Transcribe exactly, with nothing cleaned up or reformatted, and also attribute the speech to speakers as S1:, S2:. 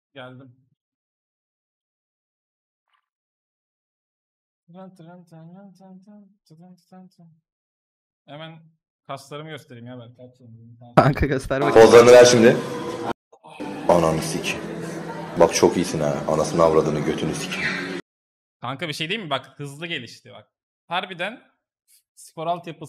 S1: Geldim. Hemen kaslarımı göstereyim ya ben.
S2: Kanka göster bakayım.
S3: Pozlarını ver şimdi. Ananı sik. Bak çok iyisin ha. Anasını avradını götünü sik.
S1: Kanka bir şey değil mi? Bak hızlı gelişti bak. Harbiden skor altyapısı